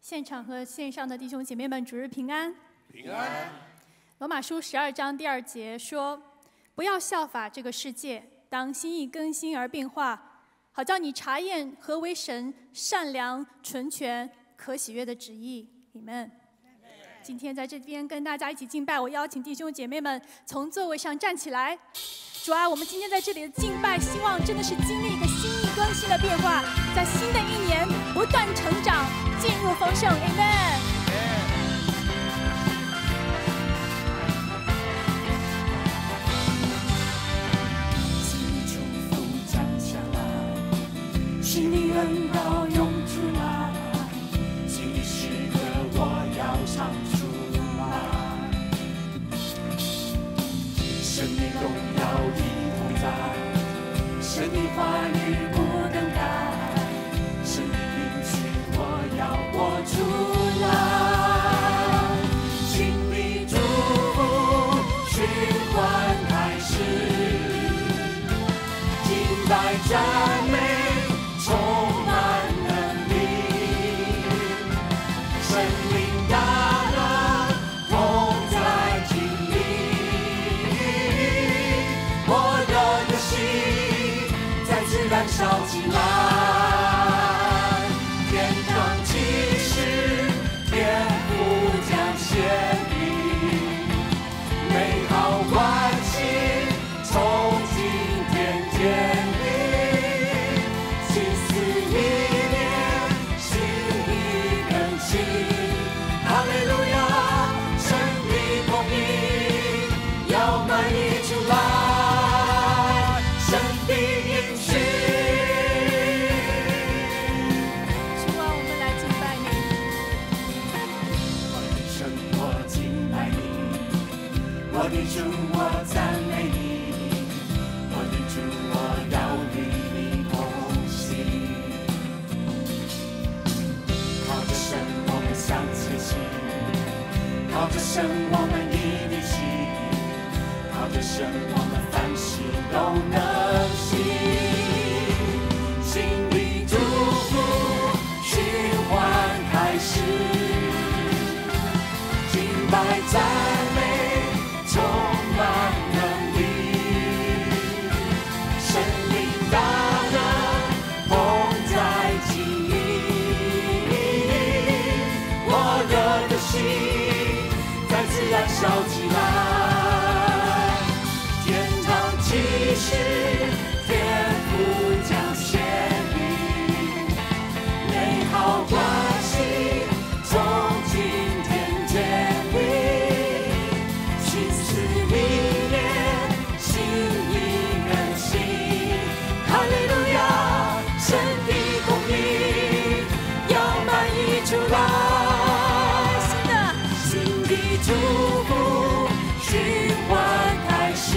现场和线上的弟兄姐妹们，主日平安。 平安。 罗马书12章第2节说：“不要效法这个世界，当心意更新而变化，好叫你查验何为神善良、纯全、可喜悦的旨意。” Amen。今天在这边跟大家一起敬拜，我邀请弟兄姐妹们从座位上站起来。主啊，我们今天在这里的敬拜，希望真的是经历一个心意更新的变化，在新的一年不断成长，进入丰盛。Amen。 心里恩膏涌出来，心里诗歌我要唱出来，神的荣耀一同在，神的话语不更改，神的应许我要活出来，心里祝福循环开始，敬拜赞美充满能力，神灵大能同在经历，我的心再次燃烧起来，天堂启示，颠覆将显明，美好关系从今天建立。哈利路亚，神的公义要满溢出来，神的应许。 主啊，我们来敬拜你。 我的神，我敬拜你；我的主，我赞美你；我的主，我要与你同行。靠着神，我们向前行。靠着神，我们一定行；靠着神，我们凡事都能行。心里祝福循环开始，敬拜赞美充满能力，神灵大能同在经历，我的心再次燃烧起来，天堂启示，天父将显明，美好关系从今天建立，心思意念，心意更新。哈利路亚，神的公义要满溢出来。祝福循环开始，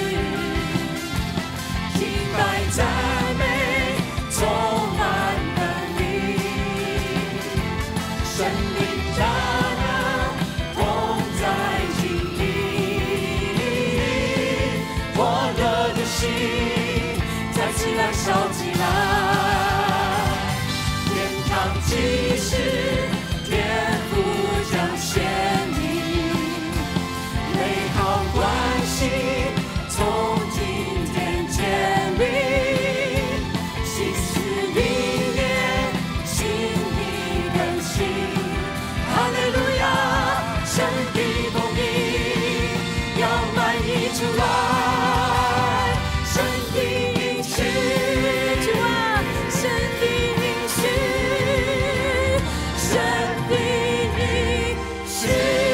敬拜赞美充满能力，神灵大能同在经历，我的心再次燃烧起来，天堂启示，天父将显明，美好关系从今天建立，心思意念，心意更新。哈利路亚，神的公义要满溢出来，神的应许，主啊，神的应许，神的应许。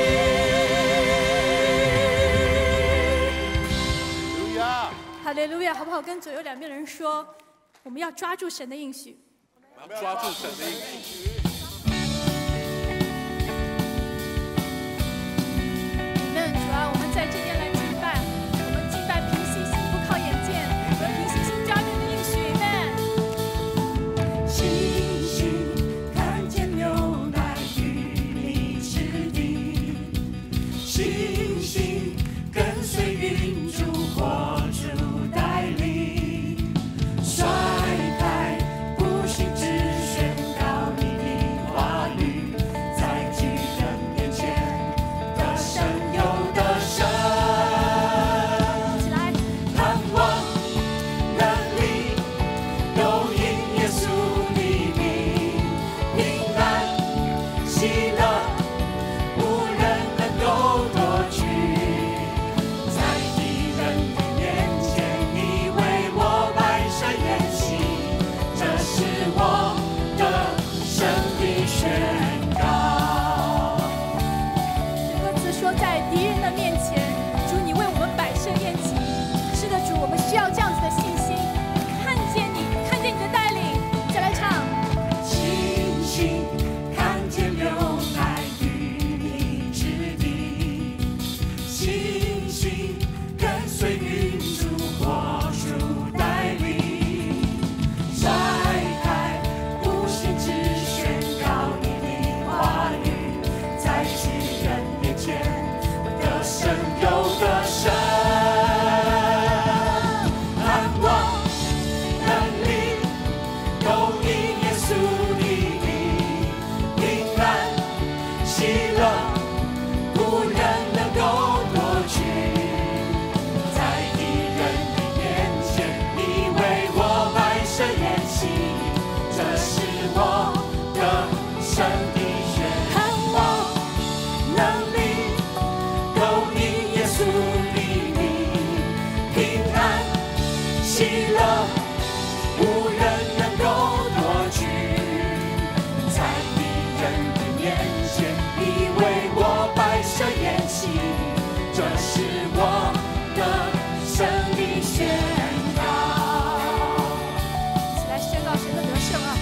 哈利路亚，好不好？跟左右两边的人说，我们要抓住神的应许。 我们要抓住神的应许。 你们主啊，我们在这边来敬拜，我们敬拜凭信心，不靠眼见，我们凭信心抓住你的应许。Amen。 星星看见牛奶与你之地，星星跟随云柱火柱带领，甩开不幸之宣告你的面前，你为我摆设筵席，这是我的胜利宣告。 一起来宣告神的得胜啊！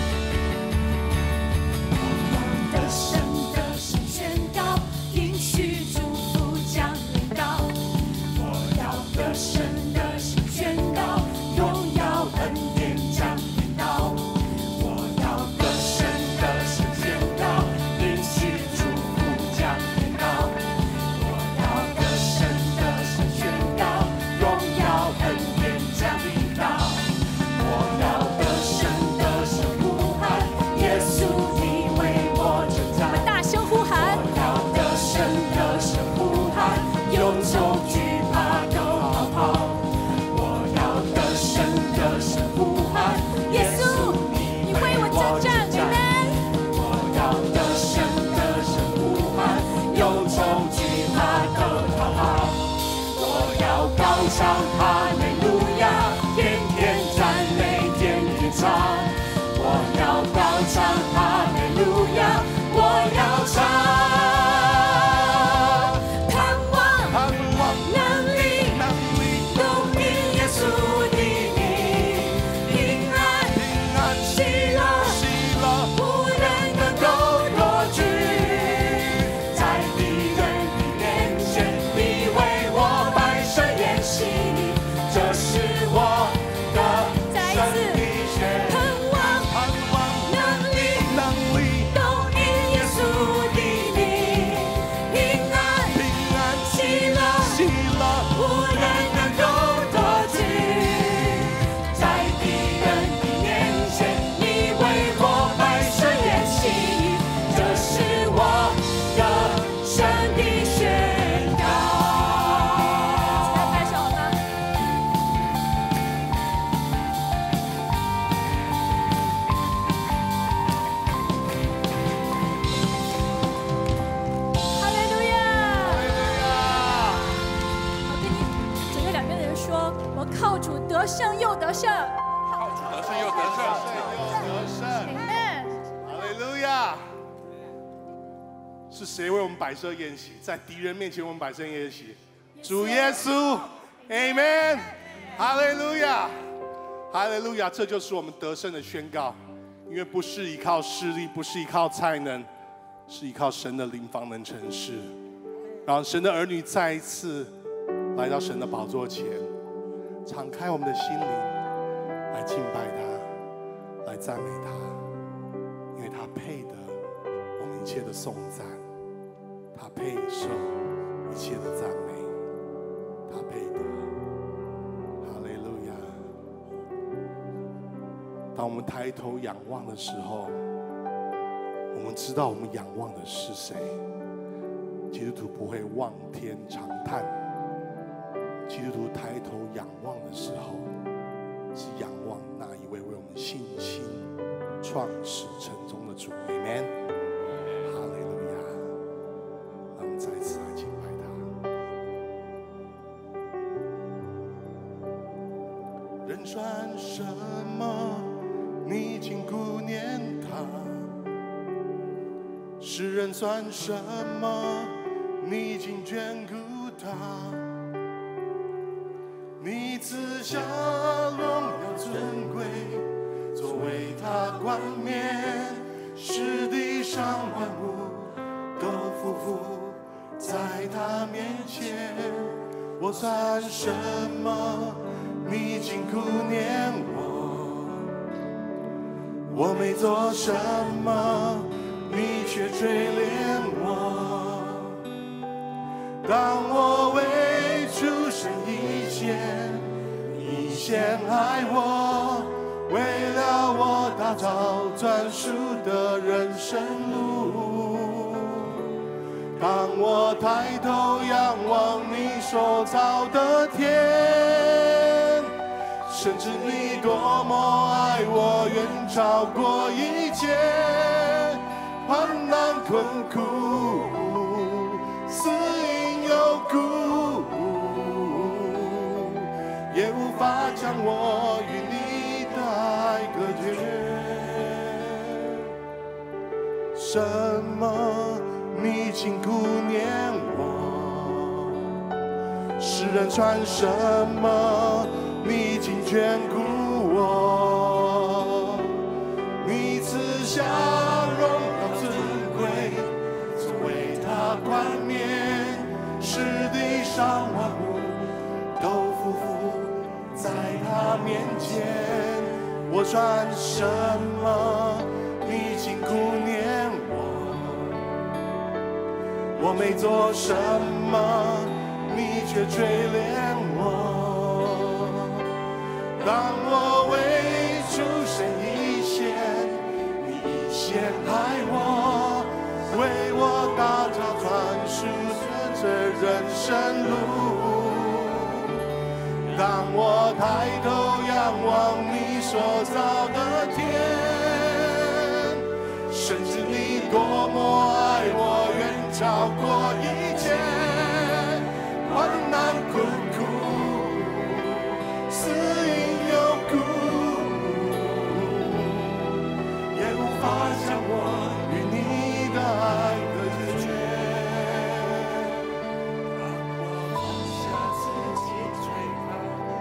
我要得胜，得胜宣告，应许祝福降临到。我要得胜，得胜宣告，荣耀恩典降临到。我要得胜，得胜宣告，应许祝福降临到。我要得胜，得胜宣告，荣耀恩典降临到。我要得胜，得胜呼喊，耶稣你为我征战。 我们大声呼喊， 我要得胜，得胜呼喊，忧愁惧怕都逃跑。我要得胜，得胜呼喊，耶稣你为我征战。我要得胜，得胜呼喊，忧愁惧怕都逃跑。我要高唱哈利路亚，天天赞美，天天唱。我要高唱哈利路亚，我要唱。盼望能力都因耶稣的名，平安喜乐无人能够夺去。在敌人的面前，你为我摆设筵席，这是我的胜利宣告。盼望能力都因耶稣的名，平安喜乐无人能够夺去。在敌人的面前，你为我摆设筵席，这是我的胜利宣告。 来拍手好吗？哈利路亚！好，跟你整个两边的人说，我靠主得胜又得胜。 靠主得胜又得胜。 Amen。 哈利路亚！是谁为我们摆设宴席？在敌人面前为我们摆设宴席，主耶稣 ，Amen， 哈利路亚，哈利路亚！这就是我们得胜的宣告，因为不是依靠势力，不是依靠才能，是依靠神的灵方能成事。让神的儿女再一次来到神的宝座前，敞开我们的心灵，来敬拜他，来赞美他。因为他配得我们一切的颂赞，他配受一切的赞美，他配得。哈利路亚！当我们抬头仰望的时候，我们知道我们仰望的是谁。基督徒不会望天长叹，基督徒抬头仰望的时候，是仰望那一位为我们信心创始成终的主 ，Amen， 哈利路亚！让我们再次来敬拜他。人算什么？你竟顾念他；世人算什么？你竟眷顾他。你赐下荣耀尊贵，作为他冠冕，使地上万物都匍匐在他面前。我算什么？你竟顾念我。我没做什么，你却垂怜我。当我为主神一先爱我，为了我打造专属的人生路。当我抬头仰望你所造的天，甚至你多么爱我，远超过一切患难困苦，死因有苦，也无法将我与你的爱隔绝。 什么你竟顾念我？世人传什么你竟眷顾我？你赐下荣耀尊贵，曾为他冠冕，使地上万物都匍匐在他面前。我传什么你竟顾念我？我没做什么你却垂怜我。当我为主神一线，你一线爱我，为我打造传输这人生路。当我抬头仰望你所造的天，深知你多么爱我，远超过一切患难困苦，死因有苦，也无法将我与你的爱隔绝。让我放下自己追赶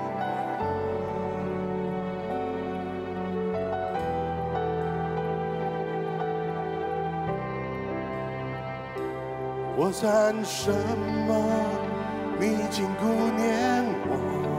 我算什么你竟顾念我？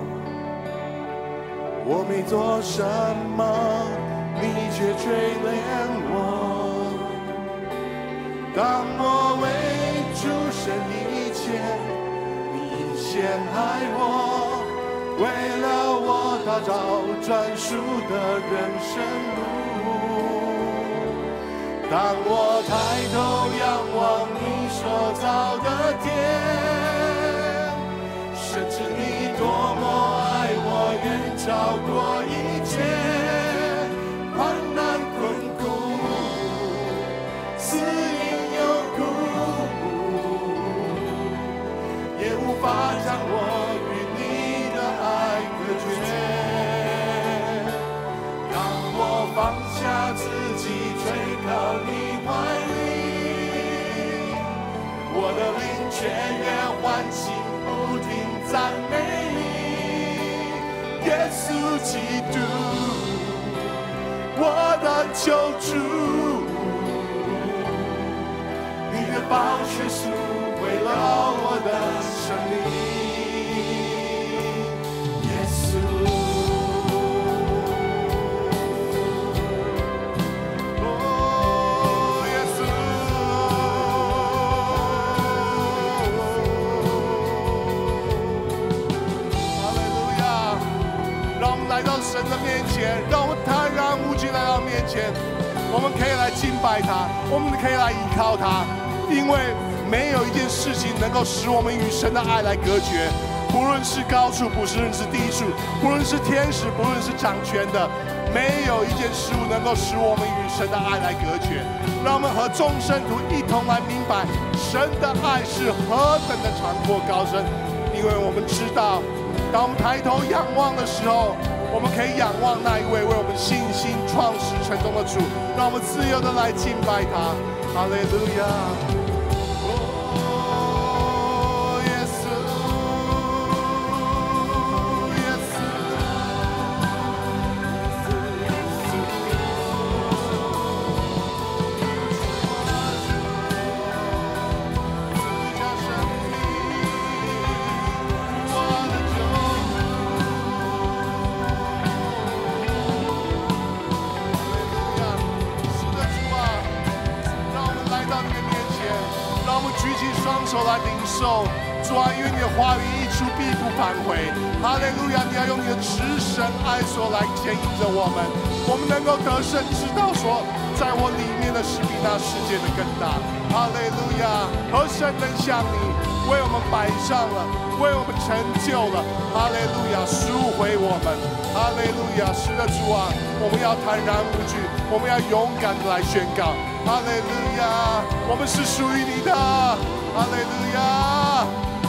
我没做什么你却垂怜我。当我为主神一切，你一先爱我，为了我打造专属的人生路。当我抬头仰望你所造的天，深知你多么爱我，远超过一切患难困苦，死因有苦，也无法将我与你的爱隔绝。当我放下自己，垂靠你怀里，我的灵雀跃欢喜，不停赞美你，耶稣基督，我的救主，你的宝血赎回了我的生命，耶稣。来到神的面前，让我们坦然无惧来到面前。我们可以来敬拜他，我们可以来依靠他，因为没有一件事情能够使我们与神的爱来隔绝。不论是高处，不论是低处，不论是天使，不论是掌权的，没有一件事物能够使我们与神的爱来隔绝。让我们和众圣徒一同来明白神的爱是何等的长阔高深，因为我们知道，当我们抬头仰望的时候，我们可以仰望那一位为我们信心创始成终的主，让我们自由的来敬拜他。哈利路亚！哦，耶稣，耶稣，赐下生命，我的救主。让我们举起双手来领受，主啊，因为你的话语一出必不返回。哈利路亚！你要用你的慈神爱所来牵引着我们，我们能够得胜，知道说，在我里面的是比那世界的更大。哈利路亚！何神能像你为我们摆上了，为我们成就了？哈利路亚！赎回我们。哈利路亚！是的，主啊，我们要坦然无惧，我们要勇敢的来宣告。哈利路亚！我们是属于你的。哈利路亚！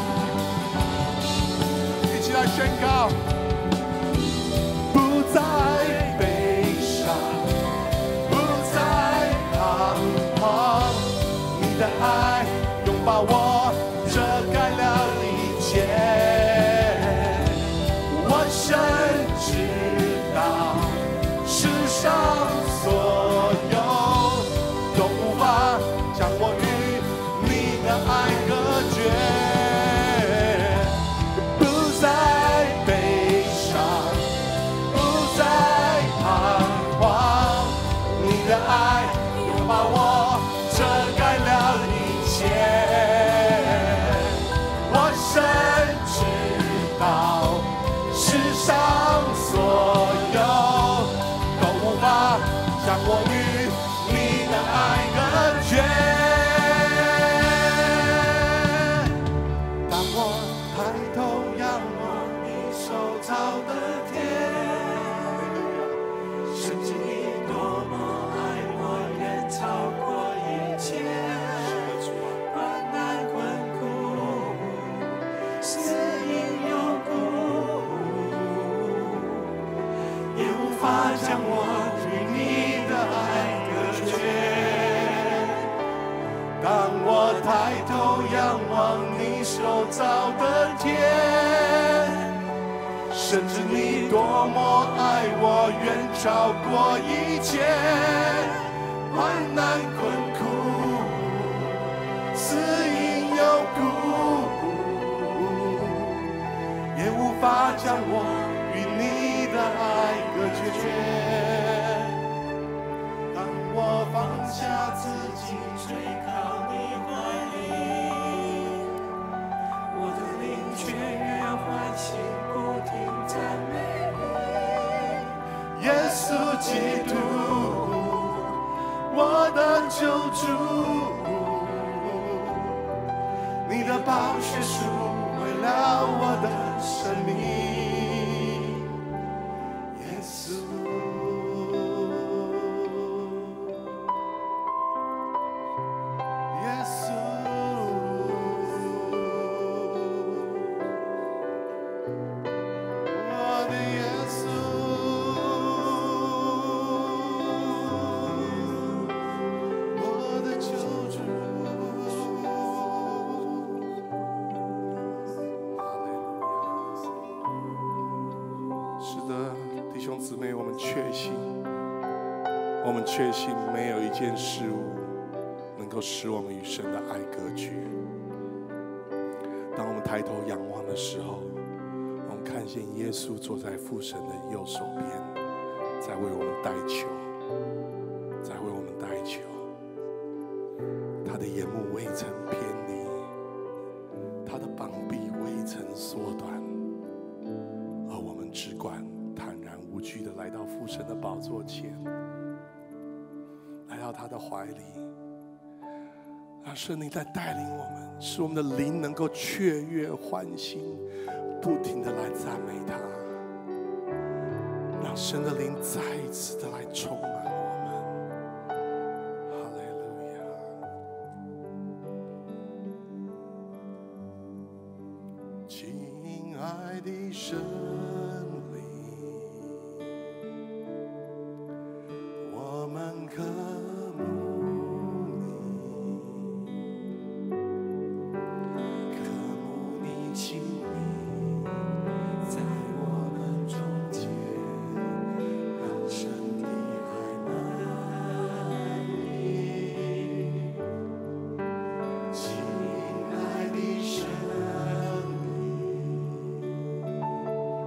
一起来宣告，不再悲伤，不再彷徨。 将我与你的爱隔绝，不再悲伤，不再彷徨，你的爱拥抱我，遮盖了一切。我深知道，世上所有都无法将我与你的爱隔绝。当我抬头仰望你手造的天，甚至你多么爱我，远超过一切。患难困苦，死因有苦，也无法将我与你的爱隔绝。当我抬头仰望你手造的天，甚至你多么爱我，远超过一切。患难困苦，死因有苦，也无法将我与你的爱隔绝。当我放下自己，垂靠你怀里，我的灵雀跃欢喜，不停赞美你。耶稣基督，我的救主，你的宝血赎回了我的生命。耶稣，耶稣，我的耶稣，我的救主。是的，弟兄姊妹，我们确信没有一件事物能够使我们与神的爱隔绝。当我们抬头仰望的时候，我们看见耶稣坐在父神的右手边，在为我们代求，在为我们代求。他的眼目未曾偏离，他的膀臂未曾缩短，而我们只管坦然无惧地来到父神的宝座前，来到他的怀里。让圣灵在带领我们，使我们的灵能够雀跃欢欣，不停地来赞美他，让神的灵再一次的来充满我们。哈利路亚！亲爱的神灵，我们渴慕你亲密在我们中间，让神的爱满溢。亲爱的神灵，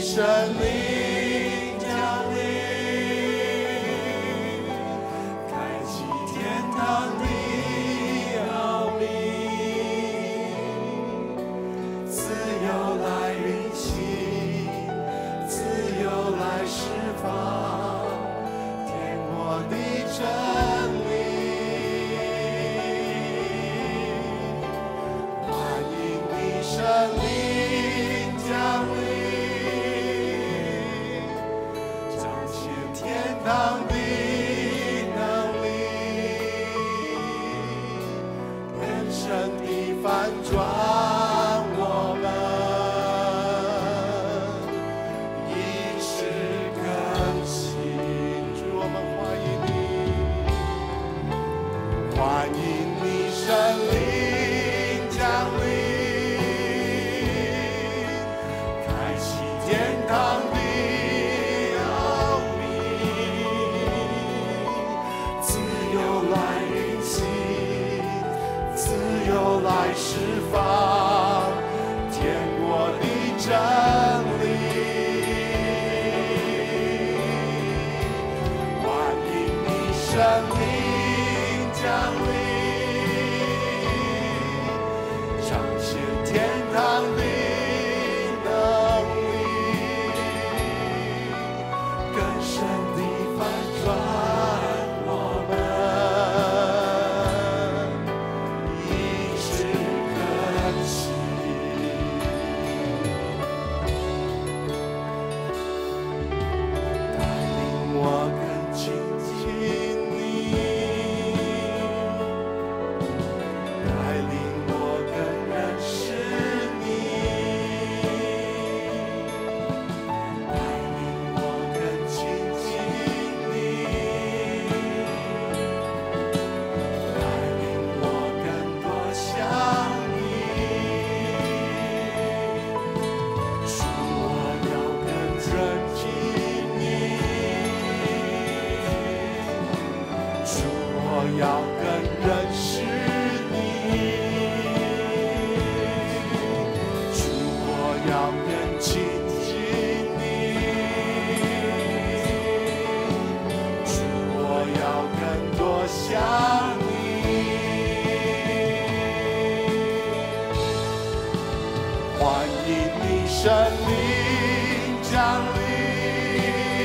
神灵降临，开启天堂的奥秘，自由来运行，自由来释放天国的真理。欢迎你神灵降临，彰显天堂的能力，人生的翻转我们意识更新。主，我们欢迎你神灵降临，开启天堂的奥秘，自由来运行，自由来释放天国的真理。欢迎你神灵降临，彰显天堂的能力，更深地翻转我们意识更新。带领我更亲近你，带领我更认识你，带领我更亲近你，带领我更多像你。主，我要更尊敬你，主，我要更认识你，主，我要更亲近你，主，我要更多像你。欢迎你神灵降临，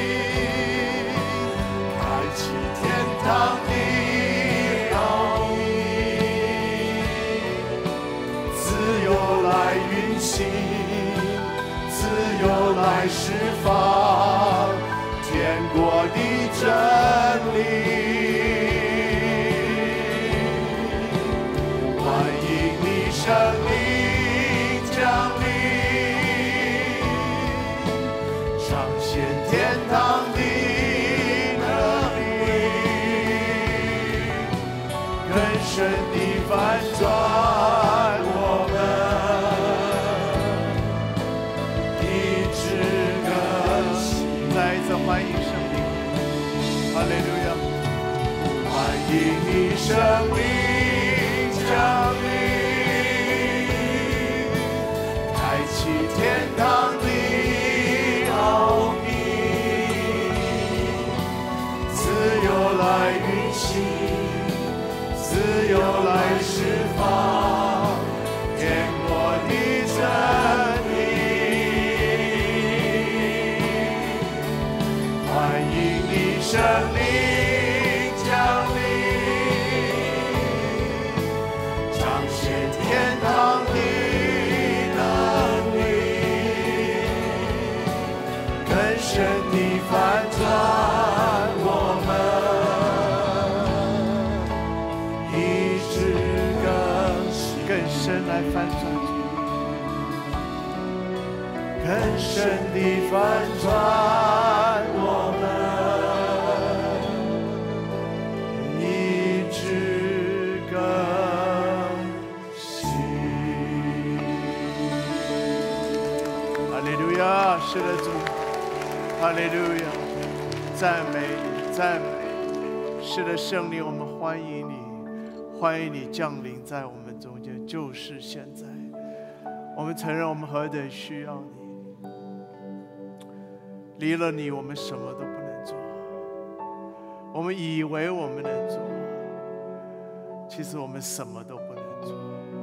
开启天堂的奥秘，自由来运行，自由来释放天国的真理。欢迎你神灵降临，彰显天堂的能力，更深地翻转我们意志更新。再一次欢迎圣灵，哈利路亚！欢迎你生命降临，开启天堂的奥秘，自由来运行，自由来释放天国的真理。欢迎你神灵降临，彰显天堂的能力，更深地翻转我们意志更新，更深来翻转，更深地翻转我们意志更新。哈利路亚，是的主，哈利路亚，赞美你，赞美你。是的，圣灵，我们欢迎你，欢迎你降临在我们中间，就是现在。我们承认我们何等需要你， 离了你，我们什么都不能做。我们以为我们能做，其实我们什么都不能做。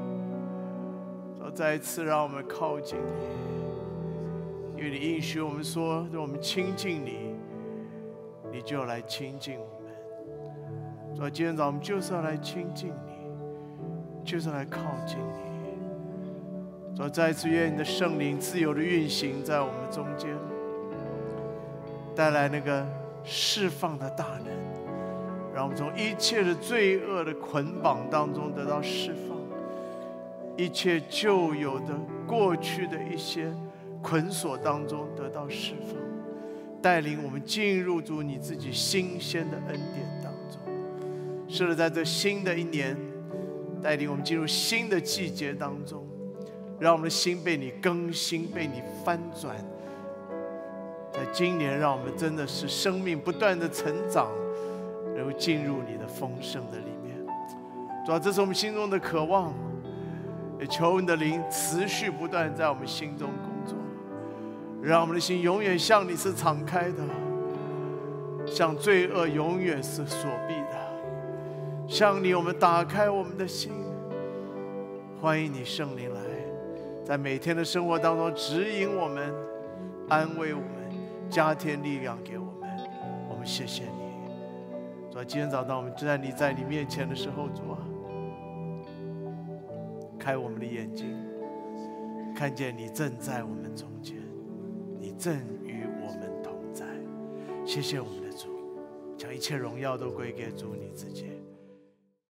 再一次让我们靠近你，因为你应许我们说，让我们亲近你，你就要来亲近我们。所以今天早上我们就是要来亲近你，就是要来靠近你。所以再一次愿你的圣灵自由的运行在我们中间，带来那个释放的大能，让我们从一切的罪恶的捆绑当中得到释放，一切旧有的过去的一些捆锁当中得到释放，带领我们进入主你自己新鲜的恩典当中。是的，在这新的一年，带领我们进入新的季节当中，让我们的心被你更新，被你翻转。在今年，让我们真的是生命不断的成长，能够进入你的丰盛的里面。主要这是我们心中的渴望，也求你的灵持续不断在我们心中工作，让我们的心永远向你是敞开的，向罪恶永远是锁闭的。向你，我们打开我们的心，欢迎你圣灵来，在每天的生活当中指引我们，安慰我们，加添力量给我们。我们谢谢你。主啊，今天早上我们就在你面前的时候，主啊，开我们的眼睛，看见你正在我们中间，你正与我们同在。谢谢我们的主，将一切荣耀都归给主你自己。